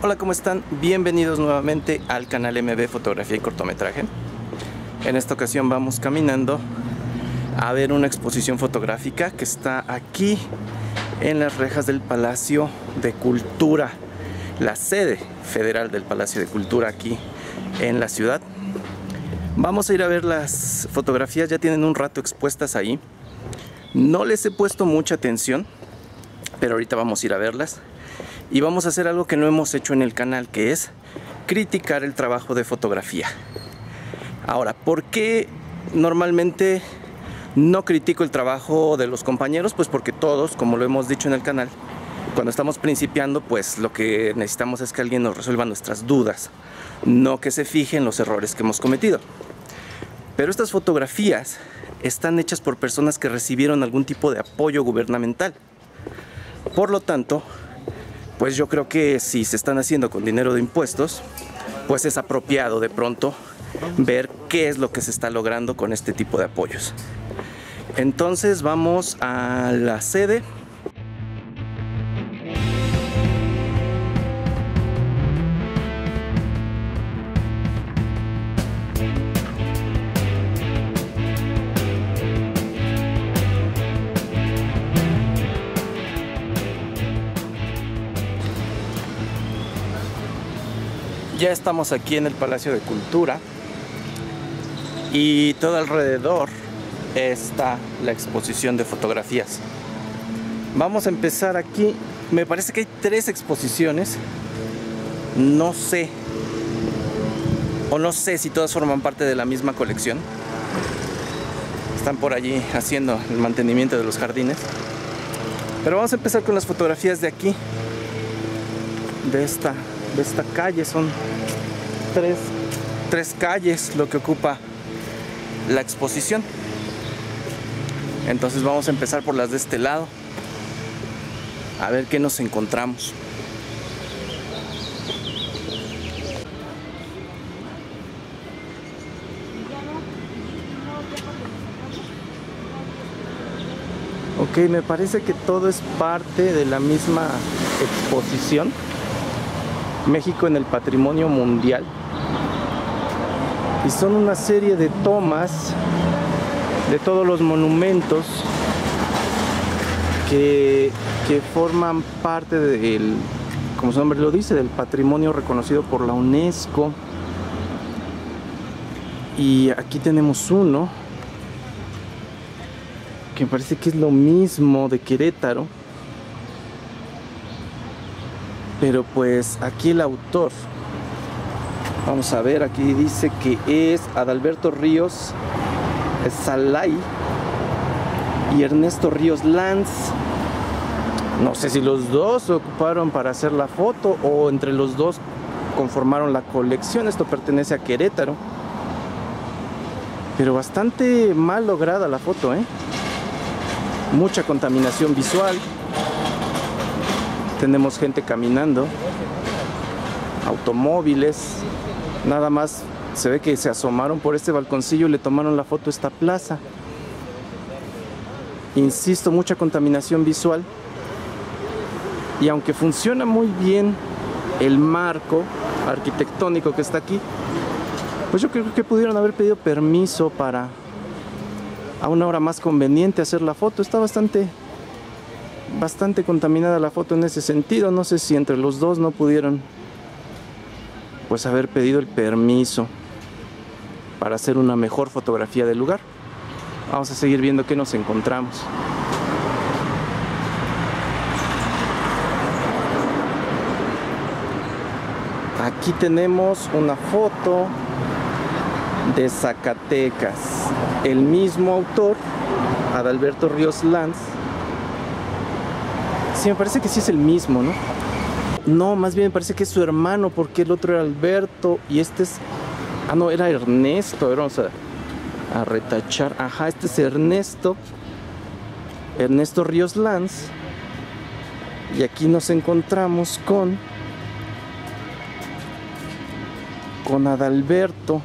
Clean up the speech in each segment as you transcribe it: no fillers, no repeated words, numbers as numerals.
Hola, ¿cómo están? Bienvenidos nuevamente al canal MB Fotografía y Cortometraje. En esta ocasión vamos caminando a ver una exposición fotográfica que está aquí en las rejas del Palacio de Cultura, la sede federal del Palacio de Cultura aquí en la ciudad. Vamos a ir a ver las fotografías, ya tienen un rato expuestas ahí. No les he puesto mucha atención, pero ahorita vamos a ir a verlas. Y vamos a hacer algo que no hemos hecho en el canal, que es criticar el trabajo de fotografía. Ahora, ¿por qué normalmente no critico el trabajo de los compañeros? Pues porque todos, como lo hemos dicho en el canal, cuando estamos principiando, pues lo que necesitamos es que alguien nos resuelva nuestras dudas, no que se fije en los errores que hemos cometido. Pero estas fotografías están hechas por personas que recibieron algún tipo de apoyo gubernamental. Por lo tanto, pues yo creo que si se están haciendo con dinero de impuestos, pues es apropiado de pronto ver qué es lo que se está logrando con este tipo de apoyos. Entonces vamos a la sede. Ya estamos aquí en el Palacio de Cultura y todo alrededor está la exposición de fotografías. Vamos a empezar aquí. Me parece que hay 3 exposiciones. No sé si todas forman parte de la misma colección. Están por allí haciendo el mantenimiento de los jardines. Pero vamos a empezar con las fotografías de aquí, de esta calle. Son tres calles lo que ocupa la exposición. Entonces vamos a empezar por las de este lado, a ver qué nos encontramos. Ok, me parece que todo es parte de la misma exposición. México en el Patrimonio Mundial. Y son una serie de tomas de todos los monumentos que forman parte del, como su nombre lo dice, del patrimonio reconocido por la UNESCO. Y aquí tenemos uno que me parece que es lo mismo de Querétaro. Pero pues aquí el autor, vamos a ver, aquí dice que es Adalberto Ríos Salay y Ernesto Ríos Lanz. No sé si los dos se ocuparon para hacer la foto o entre los dos conformaron la colección. Esto pertenece a Querétaro. Pero bastante mal lograda la foto, ¿eh? Mucha contaminación visual. Tenemos gente caminando, automóviles. Nada más se ve que se asomaron por este balconcillo y le tomaron la foto a esta plaza. Insisto, mucha contaminación visual. Y aunque funciona muy bien el marco arquitectónico que está aquí, pues yo creo que pudieron haber pedido permiso para a una hora más conveniente hacer la foto. Está bastante contaminada la foto en ese sentido. No sé si entre los dos no pudieron pues haber pedido el permiso para hacer una mejor fotografía del lugar. Vamos a seguir viendo qué nos encontramos. Aquí tenemos una foto de Zacatecas. El mismo autor, Adalberto Ríos Lanz. Sí, me parece que sí es el mismo, ¿no? No, más bien me parece que es su hermano, porque el otro era Alberto y este es... Ah, no, era Ernesto. A ver, vamos a retachar. Ajá, este es Ernesto Ríos Lanz. Y aquí nos encontramos con Adalberto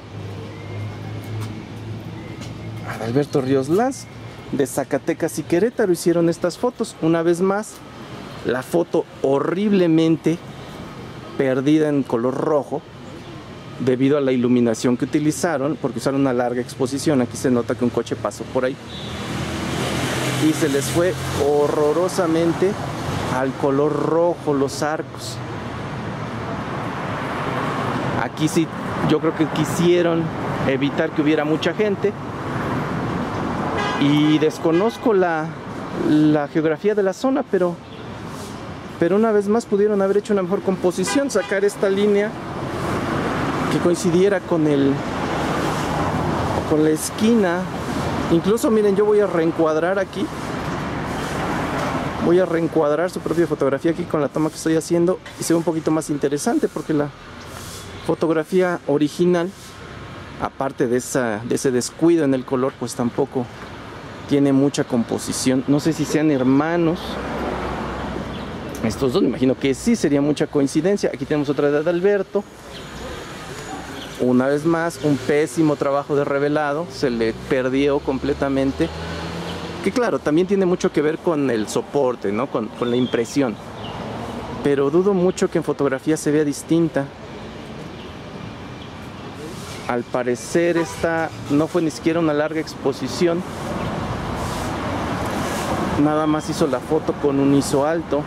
Ríos Lanz, de Zacatecas y Querétaro. Hicieron estas fotos. Una vez más, la foto horriblemente perdida en color rojo debido a la iluminación que utilizaron, porque usaron una larga exposición. Aquí se nota que un coche pasó por ahí y se les fue horrorosamente al color rojo los arcos. Aquí sí, yo creo que quisieron evitar que hubiera mucha gente, y desconozco la geografía de la zona, pero una vez más pudieron haber hecho una mejor composición, sacar esta línea que coincidiera con la esquina. Incluso miren, yo voy a reencuadrar aquí, voy a reencuadrar su propia fotografía aquí con la toma que estoy haciendo, y se ve un poquito más interesante, porque la fotografía original, aparte de ese descuido en el color, pues tampoco tiene mucha composición. No sé si sean hermanos estos dos, me imagino que sí, sería mucha coincidencia. Aquí tenemos otra de Adalberto. Una vez más, un pésimo trabajo de revelado, se le perdió completamente. Que claro, también tiene mucho que ver con el soporte, ¿no? Con la impresión. Pero dudo mucho que en fotografía se vea distinta. Al parecer esta no fue ni siquiera una larga exposición. Nada más hizo la foto con un ISO alto.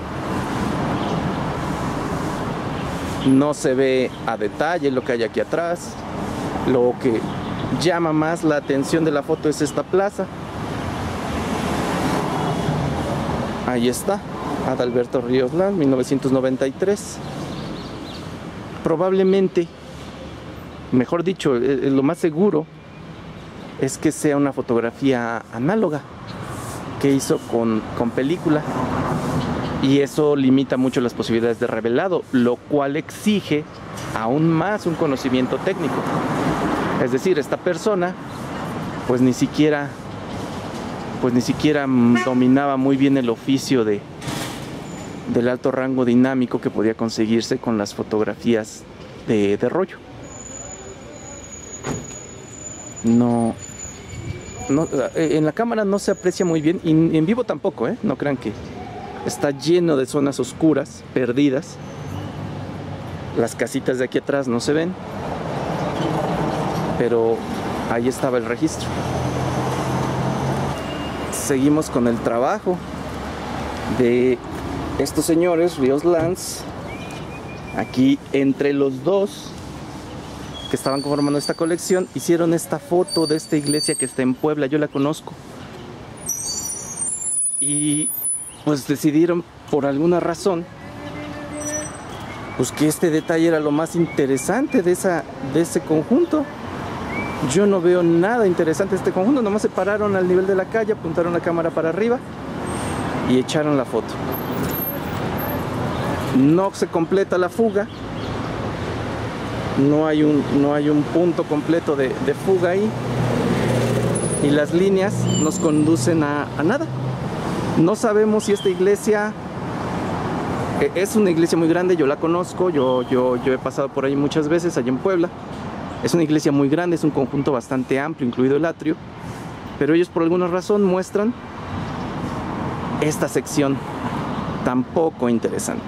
No se ve a detalle lo que hay aquí atrás. Lo que llama más la atención de la foto es esta plaza. Ahí está, Adalberto Ríos Lanz, 1993. Probablemente, mejor dicho, lo más seguro es que sea una fotografía análoga que hizo con película. Y eso limita mucho las posibilidades de revelado, lo cual exige aún más un conocimiento técnico. Es decir, esta persona pues ni siquiera dominaba muy bien el oficio del alto rango dinámico que podía conseguirse con las fotografías de rollo. No, en la cámara no se aprecia muy bien, y en vivo tampoco, no crean que está lleno de zonas oscuras, perdidas. Las casitas de aquí atrás no se ven, pero ahí estaba el registro. Seguimos con el trabajo de estos señores, Ríos Lanz. Aquí entre los dos que estaban conformando esta colección, hicieron esta foto de esta iglesia que está en Puebla. Yo la conozco. Y pues decidieron, por alguna razón, pues que este detalle era lo más interesante de ese conjunto. Yo no veo nada interesante de este conjunto. Nomás se pararon al nivel de la calle, apuntaron la cámara para arriba y echaron la foto. No se completa la fuga. No hay un punto completo de fuga ahí. Y las líneas nos conducen a nada. No sabemos si esta iglesia es una iglesia muy grande. Yo la conozco, yo he pasado por ahí muchas veces, allá en Puebla. Es una iglesia muy grande, es un conjunto bastante amplio, incluido el atrio. Pero ellos por alguna razón muestran esta sección tan poco interesante.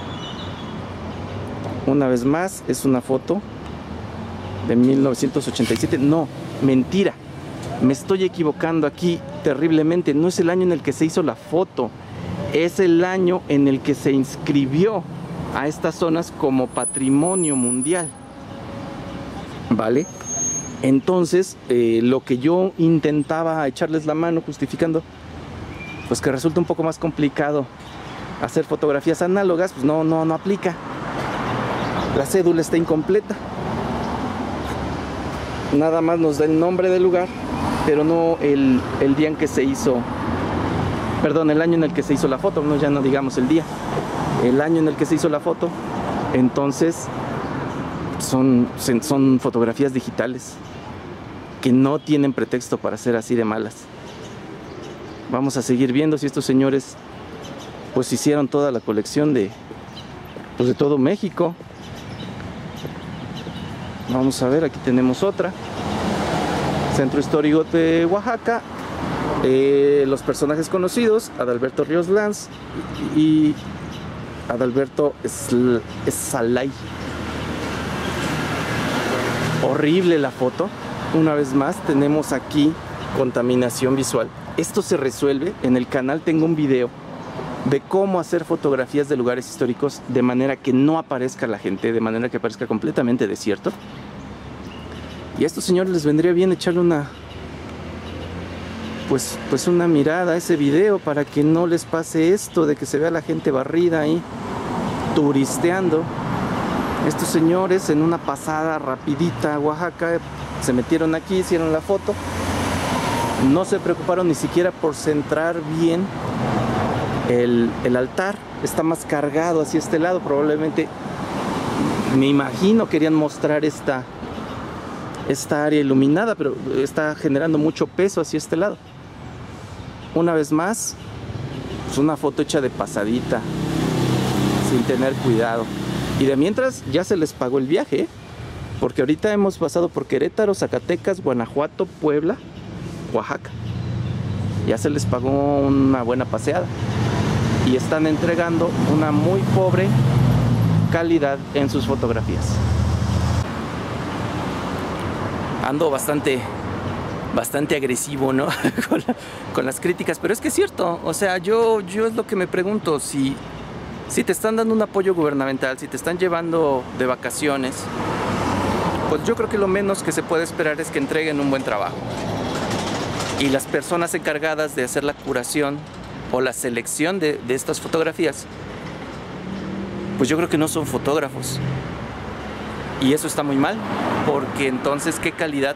Una vez más, es una foto de 1987. No, mentira. Me estoy equivocando aquí terriblemente. No es el año en el que se hizo la foto, es el año en el que se inscribió a estas zonas como patrimonio mundial. ¿Vale? Entonces, lo que yo intentaba echarles la mano justificando, pues que resulta un poco más complicado hacer fotografías análogas, pues no aplica. La cédula está incompleta. Nada más nos da el nombre del lugar, pero no el día en que se hizo, perdón, el año en el que se hizo la foto. No, ya no digamos el día, el año en el que se hizo la foto. Entonces son fotografías digitales que no tienen pretexto para ser así de malas. Vamos a seguir viendo si estos señores pues hicieron toda la colección de todo México. Vamos a ver, aquí tenemos otra. Centro Histórico de Oaxaca. Los personajes conocidos, Adalberto Ríos Lanz y Adalberto Salai. Horrible la foto. Una vez más tenemos aquí contaminación visual. Esto se resuelve. En el canal tengo un video de cómo hacer fotografías de lugares históricos de manera que no aparezca la gente, de manera que parezca completamente desierto. Y a estos señores les vendría bien echarle una pues una mirada a ese video para que no les pase esto de que se vea la gente barrida ahí turisteando. Estos señores en una pasada rapidita a Oaxaca se metieron aquí, hicieron la foto, no se preocuparon ni siquiera por centrar bien el altar. Está más cargado hacia este lado, probablemente, me imagino, querían mostrar esta área iluminada, pero está generando mucho peso hacia este lado. Una vez más, pues una foto hecha de pasadita, sin tener cuidado. Y de mientras ya se les pagó el viaje, ¿eh? Porque ahorita hemos pasado por Querétaro, Zacatecas, Guanajuato, Puebla, Oaxaca. Ya se les pagó una buena paseada. Y están entregando una muy pobre calidad en sus fotografías. Ando bastante agresivo, ¿no? con las críticas, pero es que es cierto. O sea, yo es lo que me pregunto, si te están dando un apoyo gubernamental, si te están llevando de vacaciones, pues yo creo que lo menos que se puede esperar es que entreguen un buen trabajo. Y las personas encargadas de hacer la curación o la selección de estas fotografías, pues yo creo que no son fotógrafos. Y eso está muy mal, porque entonces ¿qué calidad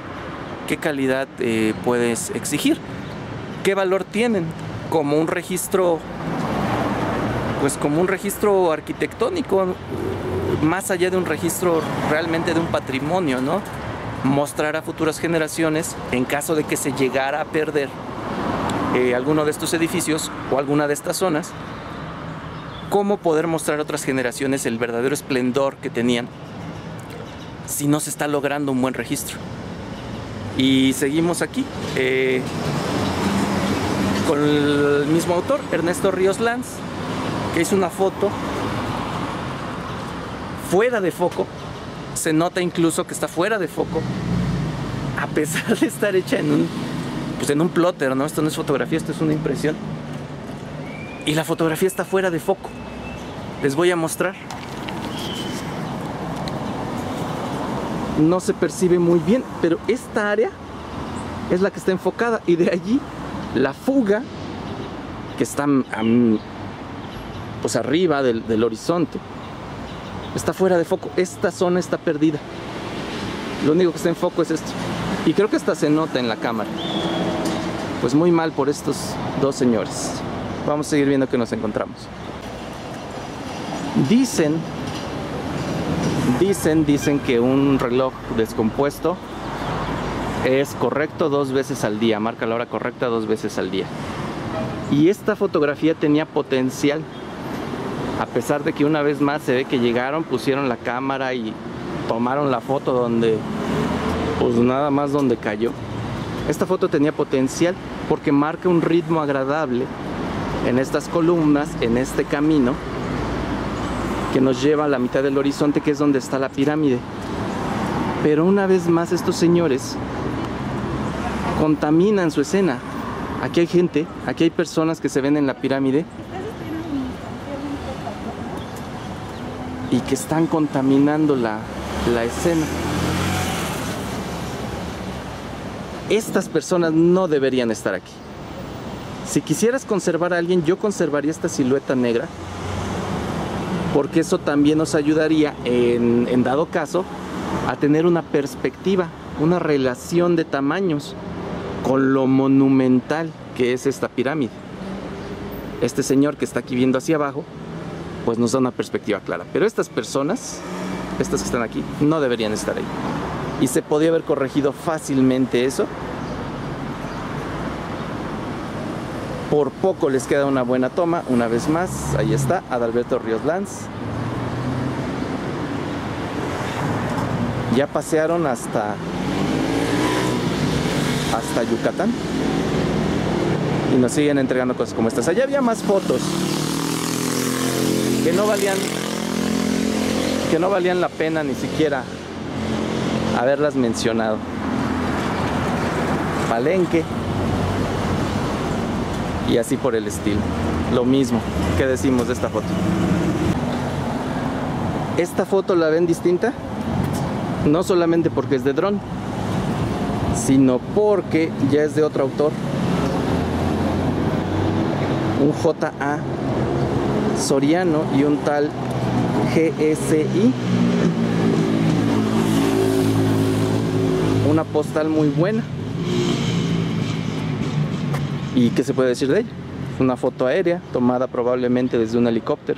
puedes exigir? ¿Qué valor tienen? Como un registro, pues como un registro arquitectónico, más allá de un registro realmente de un patrimonio, ¿no? Mostrar a futuras generaciones, en caso de que se llegara a perder alguno de estos edificios o alguna de estas zonas, cómo poder mostrar a otras generaciones el verdadero esplendor que tenían si no se está logrando un buen registro. Y seguimos aquí con el mismo autor, Ernesto Ríos Lanz, que hizo una foto fuera de foco. Se nota incluso que está fuera de foco, a pesar de estar hecha en un plotter, ¿no? Esto no es fotografía, esto es una impresión. Y la fotografía está fuera de foco. Les voy a mostrar. No se percibe muy bien, pero esta área es la que está enfocada, y de allí la fuga que está pues arriba del horizonte está fuera de foco. Esta zona está perdida. Lo único que está en foco es esto, y creo que esta se nota en la cámara. Pues muy mal por estos dos señores. Vamos a seguir viendo qué nos encontramos. Dicen que un reloj descompuesto es correcto 2 veces al día, marca la hora correcta 2 veces al día. Y esta fotografía tenía potencial, a pesar de que una vez más se ve que llegaron, pusieron la cámara y tomaron la foto donde, pues nada más donde cayó. Esta foto tenía potencial porque marca un ritmo agradable en estas columnas, en este camino que nos lleva a la mitad del horizonte, que es donde está la pirámide. Pero una vez más estos señores contaminan su escena. Aquí hay gente, aquí hay personas que se ven en la pirámide y que están contaminando la escena. Estas personas no deberían estar aquí. Si quisieras conservar a alguien, yo conservaría esta silueta negra, porque eso también nos ayudaría en dado caso a tener una perspectiva, una relación de tamaños con lo monumental que es esta pirámide. Este señor que está aquí viendo hacia abajo, pues nos da una perspectiva clara. Pero estas personas, estas que están aquí, no deberían estar ahí. Y se podía haber corregido fácilmente eso. Por poco les queda una buena toma. Una vez más, ahí está Adalberto Ríos Lanz. Ya pasearon hasta Yucatán y nos siguen entregando cosas como estas. Allá había más fotos. que no valían la pena ni siquiera haberlas mencionado. Palenque y así por el estilo. Lo mismo que decimos de esta foto. Esta foto la ven distinta, no solamente porque es de dron, sino porque ya es de otro autor, un J.A. Soriano y un tal GSI. Una postal muy buena. ¿Y qué se puede decir de ella? Una foto aérea tomada probablemente desde un helicóptero.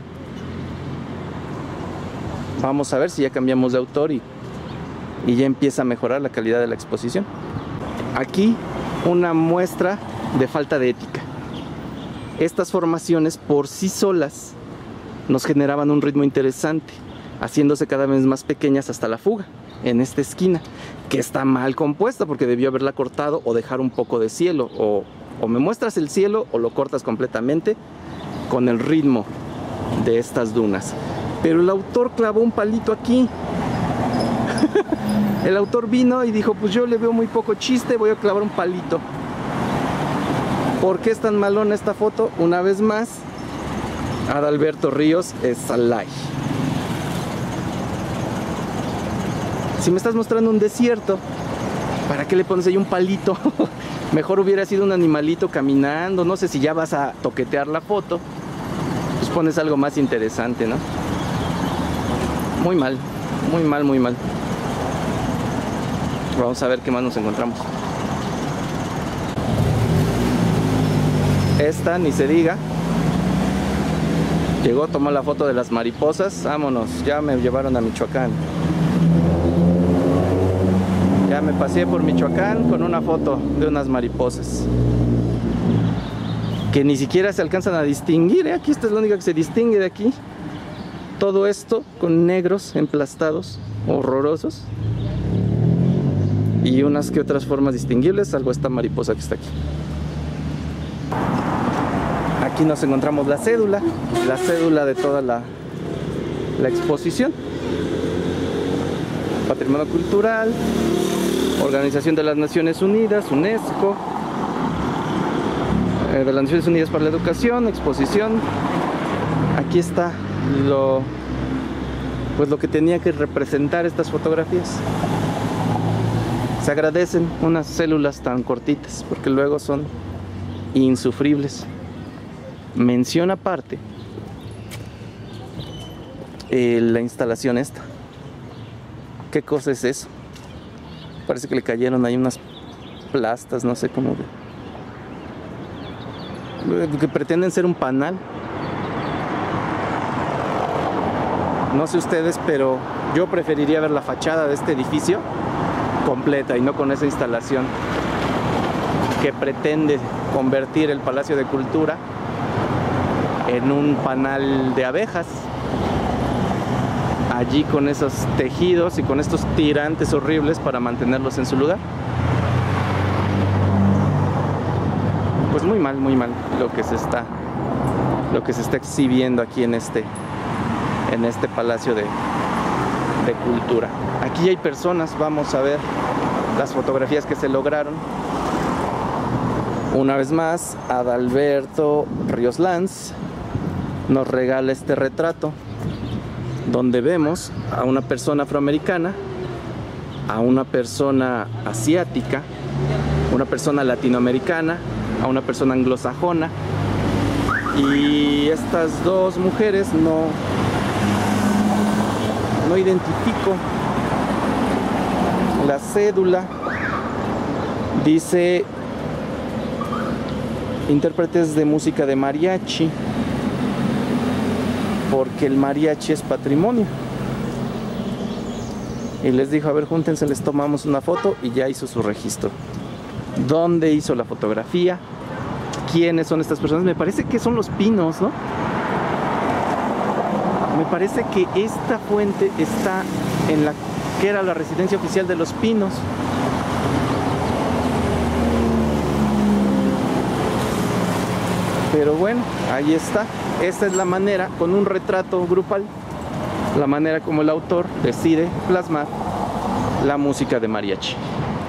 Vamos a ver si ya cambiamos de autor y ya empieza a mejorar la calidad de la exposición. Aquí una muestra de falta de ética. Estas formaciones por sí solas nos generaban un ritmo interesante, haciéndose cada vez más pequeñas hasta la fuga en esta esquina, que está mal compuesta porque debió haberla cortado o dejar un poco de cielo, o me muestras el cielo o lo cortas completamente con el ritmo de estas dunas. Pero el autor clavó un palito aquí. El autor vino y dijo, pues yo le veo muy poco chiste, voy a clavar un palito. ¿Por qué es tan malona esta foto? Una vez más, Adalberto Ríos es Salai. Si me estás mostrando un desierto, ¿para qué le pones ahí un palito? Mejor hubiera sido un animalito caminando. No sé, si ya vas a toquetear la foto, pues pones algo más interesante, ¿no? Muy mal, muy mal, muy mal. Vamos a ver qué más nos encontramos. Esta, ni se diga. Llegó, tomó la foto de las mariposas. Vámonos, ya me llevaron a Michoacán. Ya me pasé por Michoacán con una foto de unas mariposas que ni siquiera se alcanzan a distinguir, ¿eh? Aquí esta es la única que se distingue de aquí. Todo esto con negros emplastados, horrorosos, y unas que otras formas distinguibles, salvo esta mariposa que está aquí. Aquí nos encontramos la cédula de toda la exposición. Patrimonio Cultural, Organización de las Naciones Unidas, UNESCO, de las Naciones Unidas para la Educación, exposición. Aquí está lo que tenía que representar estas fotografías. Se agradecen unas células tan cortitas porque luego son insufribles. Mención aparte la instalación esta. ¿Qué cosa es eso? Parece que le cayeron ahí unas plastas, no sé cómo, que pretenden ser un panal. No sé ustedes, pero yo preferiría ver la fachada de este edificio completa y no con esa instalación que pretende convertir el Palacio de Cultura en un panal de abejas. Allí con esos tejidos y con estos tirantes horribles para mantenerlos en su lugar. Pues muy mal lo que se está exhibiendo aquí en este Palacio de Cultura. Aquí hay personas, vamos a ver las fotografías que se lograron. Una vez más, Adalberto Ríos Lanz nos regala este retrato donde vemos a una persona afroamericana, a una persona asiática, una persona latinoamericana, a una persona anglosajona, y estas dos mujeres no identifico. La cédula dice intérpretes de música de mariachi, porque el mariachi es patrimonio. Y les dijo, a ver, júntense, les tomamos una foto, y ya hizo su registro. ¿Dónde hizo la fotografía? ¿Quiénes son estas personas? Me parece que son los Pinos, ¿no? Me parece que esta fuente está en la que era la residencia oficial de los Pinos. Pero bueno, ahí está. Esta es la manera, con un retrato grupal, la manera como el autor decide plasmar la música de mariachi.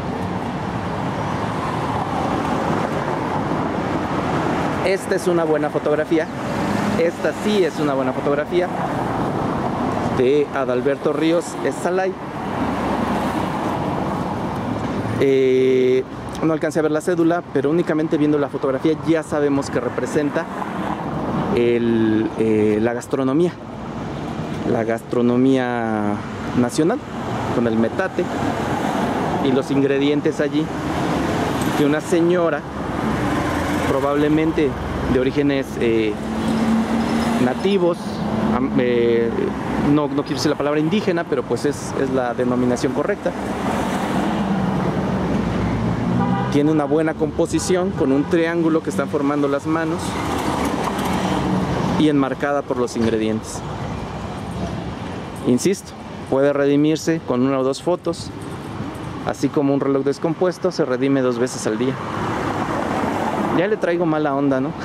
Esta es una buena fotografía. Esta sí es una buena fotografía de Adalberto Ríos Esalay. No alcancé a ver la cédula, pero únicamente viendo la fotografía ya sabemos que representa la gastronomía nacional, con el metate y los ingredientes allí, que una señora, probablemente de orígenes nativos, no quiero decir la palabra indígena, pero pues es la denominación correcta. Tiene una buena composición con un triángulo que están formando las manos y enmarcada por los ingredientes. Insisto, puede redimirse con 1 o 2 fotos, así como un reloj descompuesto se redime 2 veces al día. Ya le traigo mala onda, ¿no?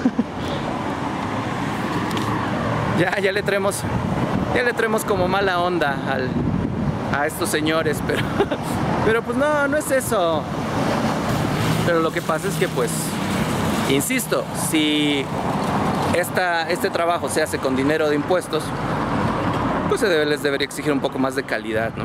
ya le traemos como mala onda a estos señores, pero pues no es eso. Pero lo que pasa es que, pues, insisto, si este trabajo se hace con dinero de impuestos, pues les debería exigir un poco más de calidad, ¿no?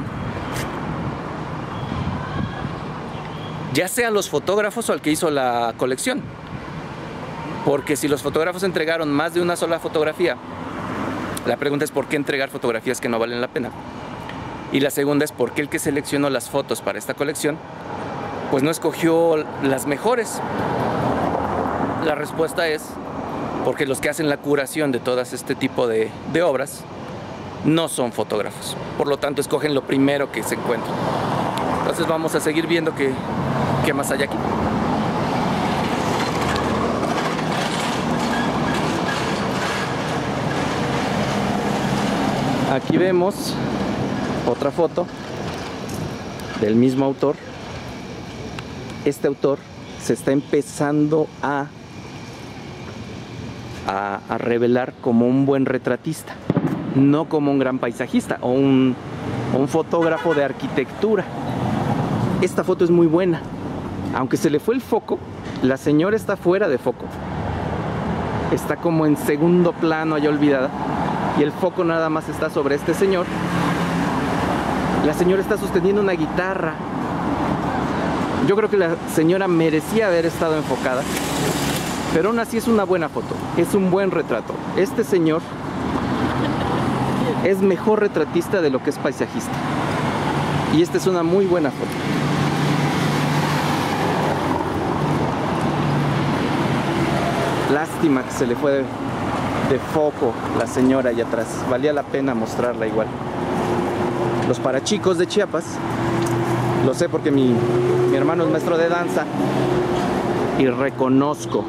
Ya sea los fotógrafos o al que hizo la colección. Porque si los fotógrafos entregaron más de una sola fotografía, la pregunta es ¿por qué entregar fotografías que no valen la pena? Y la segunda es ¿por qué el que seleccionó las fotos para esta colección pues no escogió las mejores? La respuesta es porque los que hacen la curación de todas este tipo de obras no son fotógrafos, por lo tanto escogen lo primero que se encuentra. Entonces vamos a seguir viendo qué más hay aquí. Aquí vemos otra foto del mismo autor. Este autor se está empezando a revelar como un buen retratista, no como un gran paisajista o un fotógrafo de arquitectura. Esta foto es muy buena, aunque se le fue el foco, la señora está fuera de foco, está como en segundo plano, allá olvidada, y el foco nada más está sobre este señor. La señora está sosteniendo una guitarra. Yo creo que la señora merecía haber estado enfocada, pero aún así es una buena foto, es un buen retrato. Este señor es mejor retratista de lo que es paisajista, y esta es una muy buena foto. Lástima que se le fue de foco la señora allá atrás, valía la pena mostrarla igual. Los parachicos de Chiapas, lo sé porque mi hermano es maestro de danza y reconozco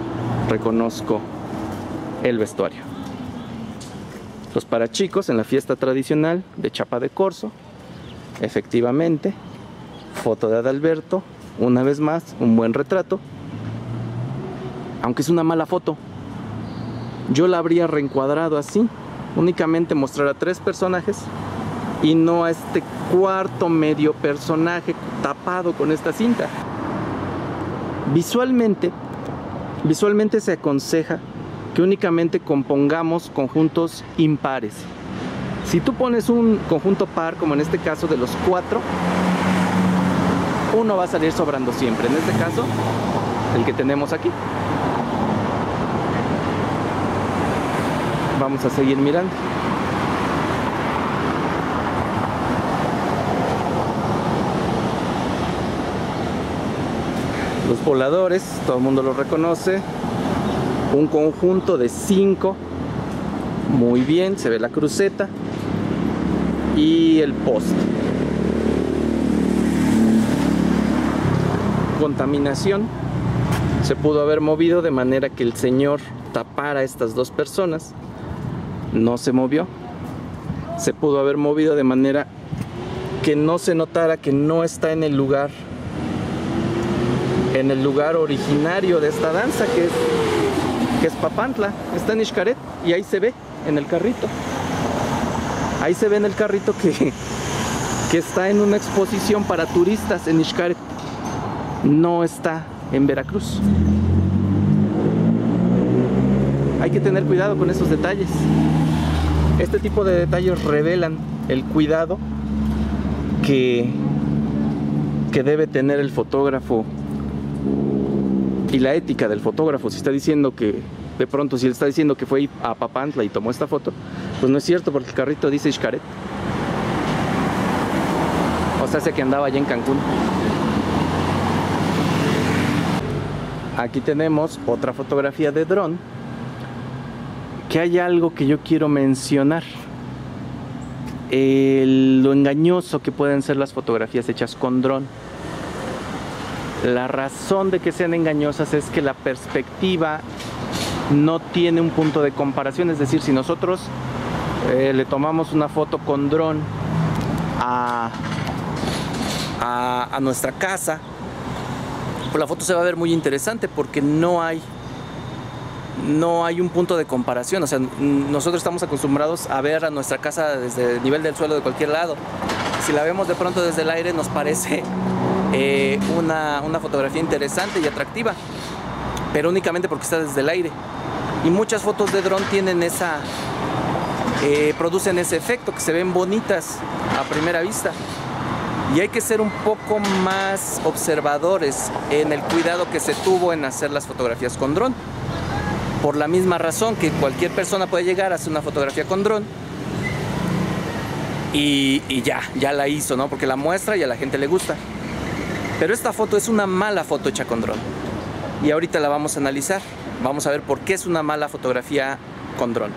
el vestuario. Los parachicos en la fiesta tradicional de Chiapa de Corzo, efectivamente, foto de Adalberto, una vez más, un buen retrato, aunque es una mala foto. Yo la habría reencuadrado así, únicamente mostrar a 3 personajes y no a este cuarto medio personaje tapado con esta cinta. Visualmente se aconseja que únicamente compongamos conjuntos impares. Si tú pones un conjunto par, como en este caso de los 4, uno va a salir sobrando siempre. En este caso, el que tenemos aquí. Vamos a seguir mirando. Los voladores, todo el mundo los reconoce. Un conjunto de 5. Muy bien, se ve la cruceta y el poste. Contaminación. Se pudo haber movido de manera que el señor tapara a estas 2 personas. No se movió. Se pudo haber movido de manera que no se notara que no está en el lugar originario de esta danza, que es que es Papantla, está en Xcaret, y ahí se ve en el carrito. Ahí se ve en el carrito que está en una exposición para turistas en Xcaret. No está en Veracruz. Hay que tener cuidado con esos detalles. Este tipo de detalles revelan el cuidado que debe tener el fotógrafo y la ética del fotógrafo. Si está diciendo que, de pronto, si él está diciendo que fue a Papantla y tomó esta foto, pues no es cierto, porque el carrito dice Xcaret. O sea, sé que andaba allá en Cancún. Aquí tenemos otra fotografía de dron, que hay algo que yo quiero mencionar. Lo engañoso que pueden ser las fotografías hechas con dron. La razón de que sean engañosas es que la perspectiva no tiene un punto de comparación. Es decir, si nosotros le tomamos una foto con dron a nuestra casa, pues la foto se va a ver muy interesante, porque no hay un punto de comparación. O sea, nosotros estamos acostumbrados a ver a nuestra casa desde el nivel del suelo de cualquier lado. Si la vemos de pronto desde el aire, nos parece una fotografía interesante y atractiva, pero únicamente porque está desde el aire. Y muchas fotos de dron tienen producen ese efecto, que se ven bonitas a primera vista. Y hay que ser un poco más observadores en el cuidado que se tuvo en hacer las fotografías con dron. Por la misma razón que cualquier persona puede llegar a hacer una fotografía con dron y ya la hizo, ¿no? Porque la muestra y a la gente le gusta. Pero esta foto es una mala foto hecha con dron. Y ahorita la vamos a analizar. Vamos a ver por qué es una mala fotografía con dron.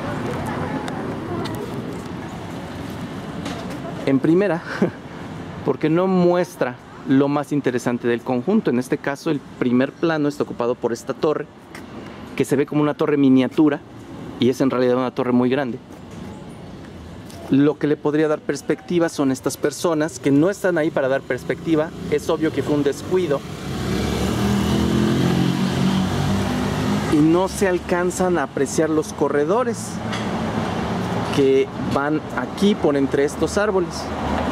En primera, porque no muestra lo más interesante del conjunto. En este caso, el primer plano está ocupado por esta torre, que se ve como una torre miniatura, y es en realidad una torre muy grande. Lo que le podría dar perspectiva son estas personas que no están ahí para dar perspectiva. Es obvio que fue un descuido y no se alcanzan a apreciar los corredores que van aquí por entre estos árboles.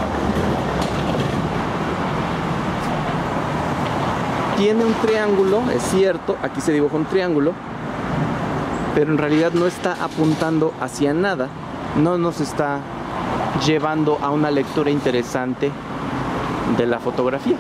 Tiene un triángulo, es cierto, aquí se dibuja un triángulo, pero en realidad no está apuntando hacia nada. No nos está llevando a una lectura interesante de la fotografía.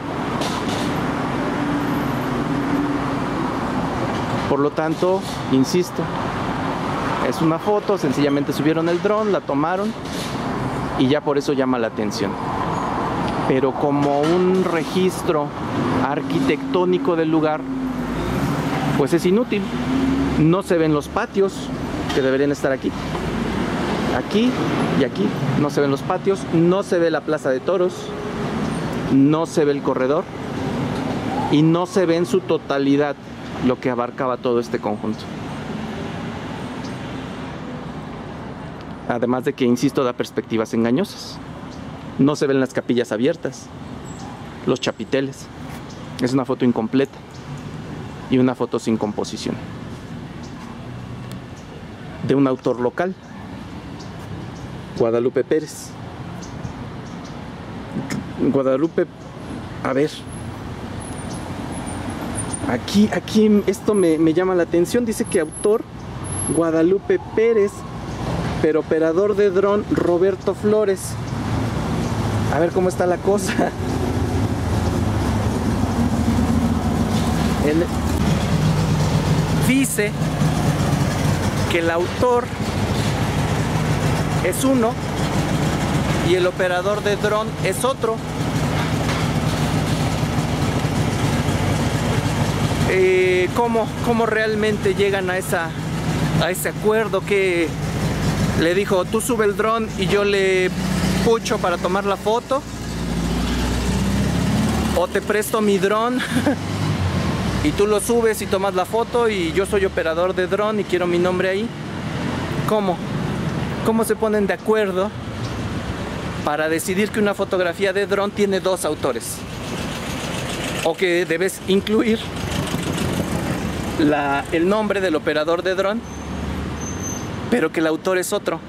Por lo tanto, insisto, es una foto, sencillamente subieron el dron, la tomaron y ya por eso llama la atención. Pero como un registro arquitectónico del lugar, pues es inútil. No se ven los patios que deberían estar aquí. Aquí y aquí no se ven los patios, no se ve la plaza de toros, no se ve el corredor y no se ve en su totalidad lo que abarcaba todo este conjunto. Además de que, insisto, da perspectivas engañosas. No se ven las capillas abiertas, los chapiteles. Es una foto incompleta y una foto sin composición. De un autor local, Guadalupe Pérez. Guadalupe, a ver, aquí esto me llama la atención. Dice que autor Guadalupe Pérez, pero operador de dron Roberto Flores. A ver cómo está la cosa. Dice que el autor es uno y el operador de dron es otro. ¿Cómo realmente llegan a ese acuerdo? Que le dijo, tú sube el dron y yo le pucho para tomar la foto, o te presto mi dron y tú lo subes y tomas la foto, y yo soy operador de dron y quiero mi nombre ahí. ¿Cómo se ponen de acuerdo para decidir que una fotografía de dron tiene dos autores? O que debes incluir el nombre del operador de dron, pero que el autor es otro.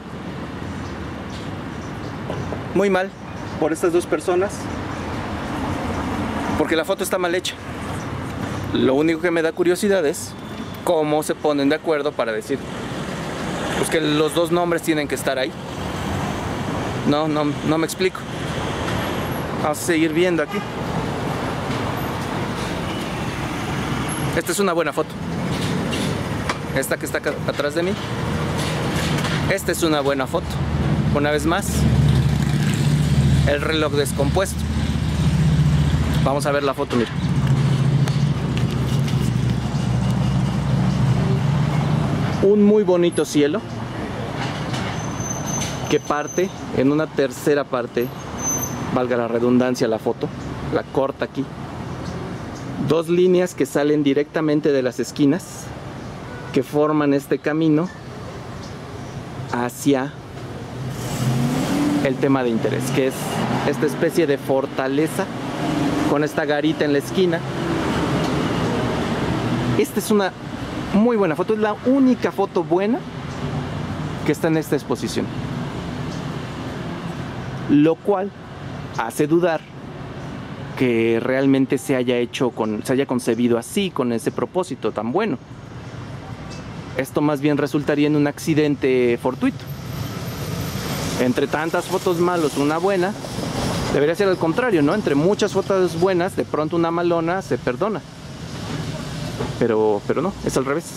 Muy mal por estas dos personas, porque la foto está mal hecha. Lo único que me da curiosidad es cómo se ponen de acuerdo para decir pues que los dos nombres tienen que estar ahí. No me explico. Vamos a seguir viendo aquí. Esta es una buena foto. Esta que está acá atrás de mí. Esta es una buena foto. Una vez más, el reloj descompuesto. Vamos a ver la foto, mira. Un muy bonito cielo que parte en una tercera parte, valga la redundancia, la foto, la corta aquí. Dos líneas que salen directamente de las esquinas, que forman este camino hacia el tema de interés, que es esta especie de fortaleza con esta garita en la esquina. Esta es una muy buena foto, es la única foto buena que está en esta exposición, lo cual hace dudar que realmente se haya concebido así, con ese propósito tan bueno. Esto más bien resultaría en un accidente fortuito. Entre tantas fotos malas, una buena. Debería ser al contrario, ¿no? Entre muchas fotos buenas, de pronto una malona se perdona. Pero no, es al revés.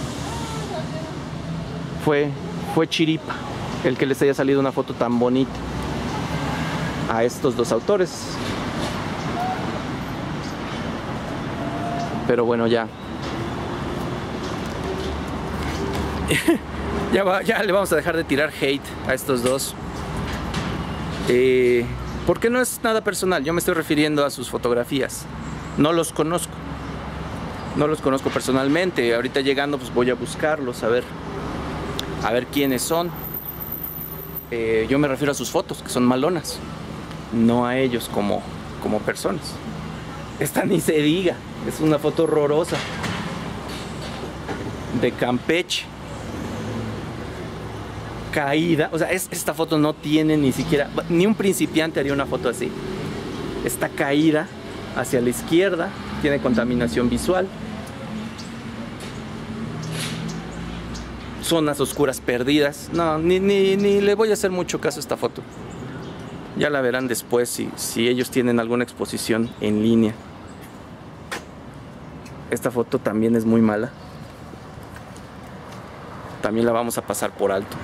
Fue chiripa el que les haya salido una foto tan bonita a estos dos autores. Pero bueno, ya le vamos a dejar de tirar hate a estos dos, porque no es nada personal. Yo me estoy refiriendo a sus fotografías. No los conozco personalmente. Ahorita llegando pues voy a buscarlos, a ver quiénes son. Yo me refiero a sus fotos, que son malonas, no a ellos como personas. Esta ni se diga, es una foto horrorosa de Campeche, caída. O sea, esta foto no tiene ni siquiera, ni un principiante haría una foto así. Está caída hacia la izquierda, tiene contaminación visual, zonas oscuras perdidas. No, ni le voy a hacer mucho caso a esta foto. Ya la verán después si ellos tienen alguna exposición en línea. Esta foto también es muy mala. También la vamos a pasar por alto.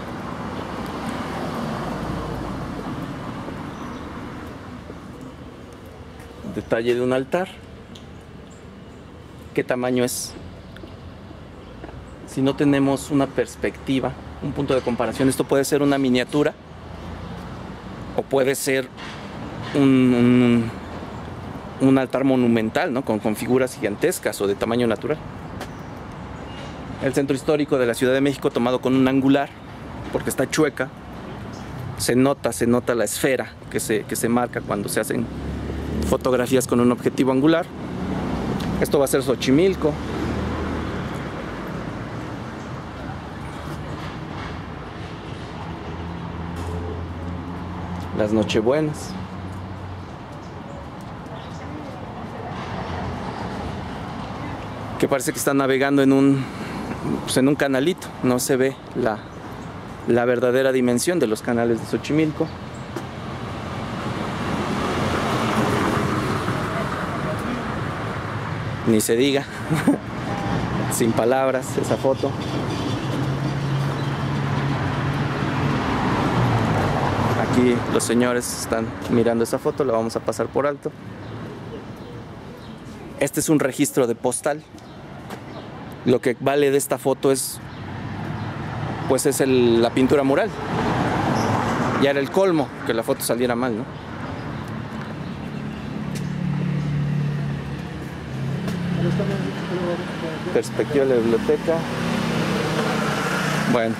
Detalle de un altar. ¿Qué tamaño es? Si no tenemos una perspectiva, un punto de comparación, esto puede ser una miniatura o puede ser un altar monumental, ¿no? Con figuras gigantescas o de tamaño natural. El centro histórico de la Ciudad de México tomado con un angular, porque está chueca. Se nota la esfera que se marca cuando se hacen fotografías con un objetivo angular. Esto va a ser Xochimilco. Las Nochebuenas. Que parece que están navegando en un canalito. No se ve la verdadera dimensión de los canales de Xochimilco. Ni se diga. Sin palabras esa foto. Aquí los señores están mirando esa foto, la vamos a pasar por alto. Este es un registro de postal. Lo que vale de esta foto es la pintura mural. Ya era el colmo que la foto saliera mal, ¿no? Perspectiva de la biblioteca. Bueno,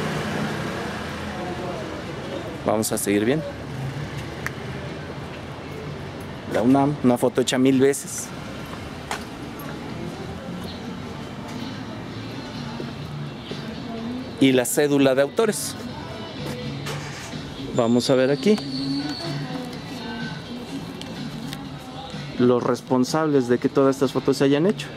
vamos a seguir bien. La UNAM, una foto hecha 1000 veces. y la cédula de autores. Vamos a ver aquí los responsables de que todas estas fotos se hayan hecho.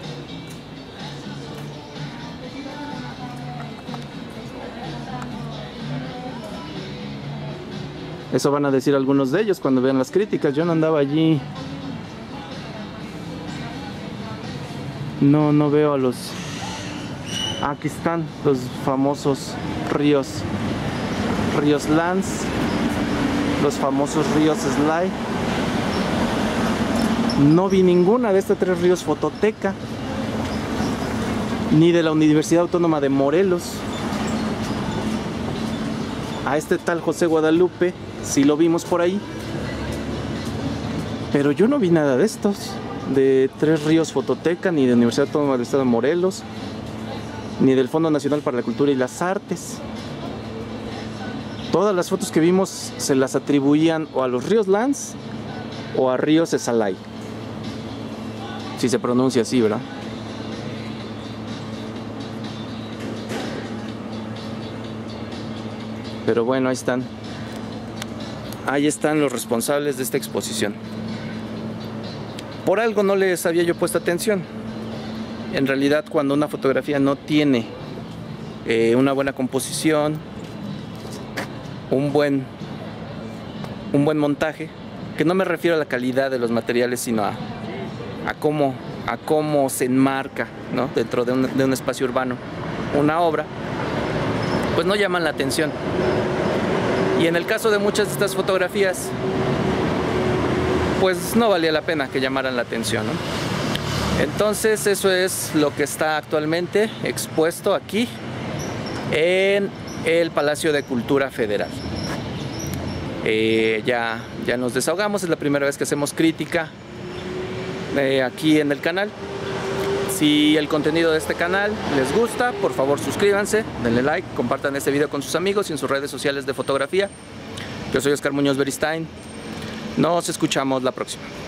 Eso van a decir algunos de ellos cuando vean las críticas. Yo no andaba allí. No veo a los... Aquí están los famosos ríos Lance, los famosos ríos Sly. No vi ninguna de estos 3 ríos fototeca, ni de la Universidad Autónoma de Morelos. A este tal José Guadalupe sí lo vimos por ahí, pero yo no vi nada de estos, de 3 ríos fototeca, ni de la Universidad Autónoma del Estado de Morelos, ni del Fondo Nacional para la Cultura y las Artes. Todas las fotos que vimos se las atribuían o a los ríos Lance o a ríos Esalay, si se pronuncia así, ¿verdad? Pero bueno, ahí están. Ahí están los responsables de esta exposición. Por algo no les había yo puesto atención. En realidad, cuando una fotografía no tiene una buena composición, un buen montaje, que no me refiero a la calidad de los materiales, sino a cómo se enmarca, ¿no?, dentro de un espacio urbano una obra, pues no llaman la atención. Y en el caso de muchas de estas fotografías, pues no valía la pena que llamaran la atención, ¿no? Entonces eso es lo que está actualmente expuesto aquí en el Palacio de Cultura Federal. Ya nos desahogamos, es la primera vez que hacemos crítica aquí en el canal. Si el contenido de este canal les gusta, por favor suscríbanse, denle like, compartan este video con sus amigos y en sus redes sociales de fotografía. Yo soy Oscar Muñoz Beristain. Nos escuchamos la próxima.